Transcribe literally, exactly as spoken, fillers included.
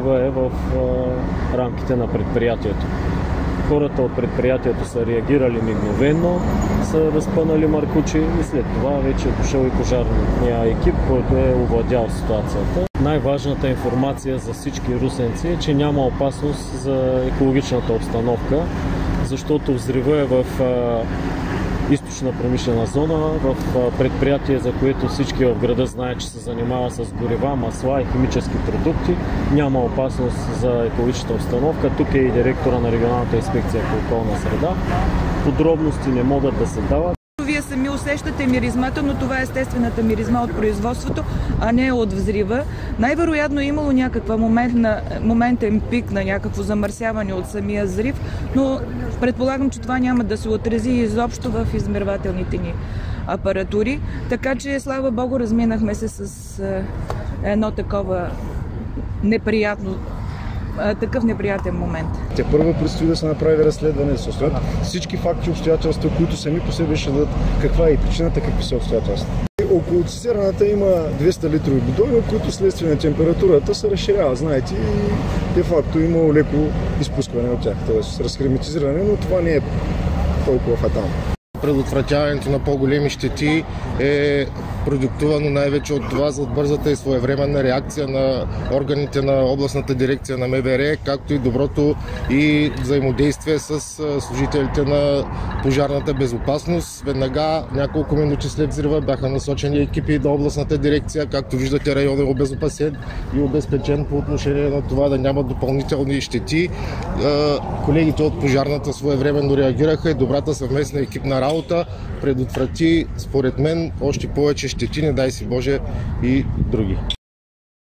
взрива е в а, рамките на предприятието. Хората от предприятието са реагирали мигновено, са разпънали маркучи и след това вече е дошъл и пожарния екип, който е овладял ситуацията. Най-важната информация за всички русенци е, че няма опасност за екологичната обстановка, защото взрива е в а, източна промишлена зона, в предприятие, за което всички в града знаят, че се занимава с горива, масла и химически продукти. Няма опасност за екологичната обстановка. Тук е и директора на регионалната инспекция по околна среда. Подробности не могат да се дават. Вие сами усещате миризмата, но това е естествената миризма от производството, а не от взрива. Най-вероятно е имало някаква моментна, моментен пик на някакво замърсяване от самия взрив, но предполагам, че това няма да се отрази изобщо в измервателните ни апаратури. Така че, слава Богу, разминахме се с едно такова неприятно такъв неприятен момент. Те първо предстои да се направи разследване, да се установят всички факти и обстоятелства, които сами по себе ще дадат каква е причината, какви са обстоятелства. Около цистерната има двеста литрови бидони, от които следствие на температурата се разширява, знаете, и де-факто има леко изпускане от тях, т.е. разхерметизиране, но това не е толкова фатално. Предотвратяването на по-големи щети е продиктувано най-вече от това за бързата и своевременна реакция на органите на областната дирекция на МВР, както и доброто и взаимодействие с служителите на пожарната безопасност. Веднага, няколко минути след взрива, бяха насочени екипи до областната дирекция. Както виждате, районът е обезопасен и обезпечен по отношение на това да няма допълнителни щети. Колегите от пожарната своевременно реагираха и добрата съвместна екипна работа предотврати, според мен, още повече щети, не дай си Боже, и други.